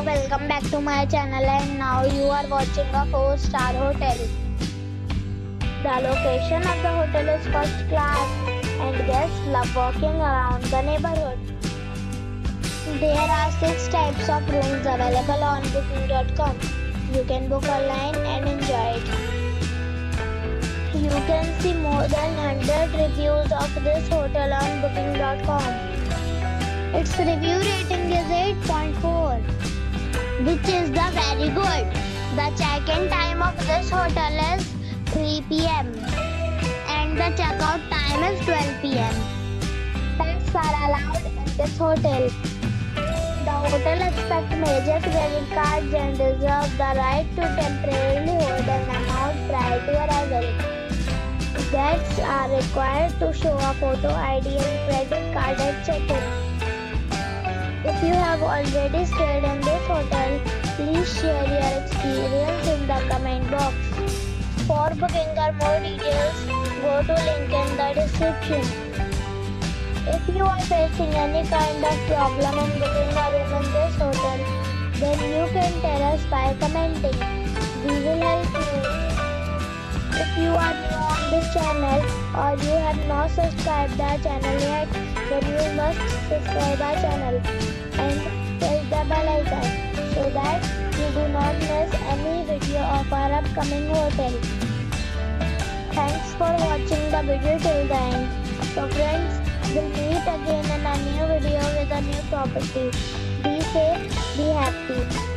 welcome back to my channel, and now you are watching a 4-star hotel. The location of the hotel is first class and guests love walking around the neighborhood. There are 6 types of rooms available on booking.com. You can book online and enjoy it. You can see more than 100 reviews of this hotel on booking.com. Its review rating is 8.4, which is the very good. The check-in time of this hotel is 3 p.m. and the check-out time is 12 p.m. Pets are allowed in this hotel. The hotel accepts major credit cards and reserves the right to temporarily hold an amount prior to arrival. Guests are required to show a photo ID and credit card at check-in. If you have already stayed in this hotel, please share your experience in the comment box. For booking or more details, go to link in the description. If you are facing any kind of problem in booking a room in this hotel, then you can tell us by commenting. We will help you. If you are new on this channel or you have not subscribed our channel yet, then you must subscribe our channel and press the bell icon so that you do not miss any video of our upcoming hotel. Thanks for watching the video till the end. So friends, we'll meet again in a new video with a new property. Be safe, be happy.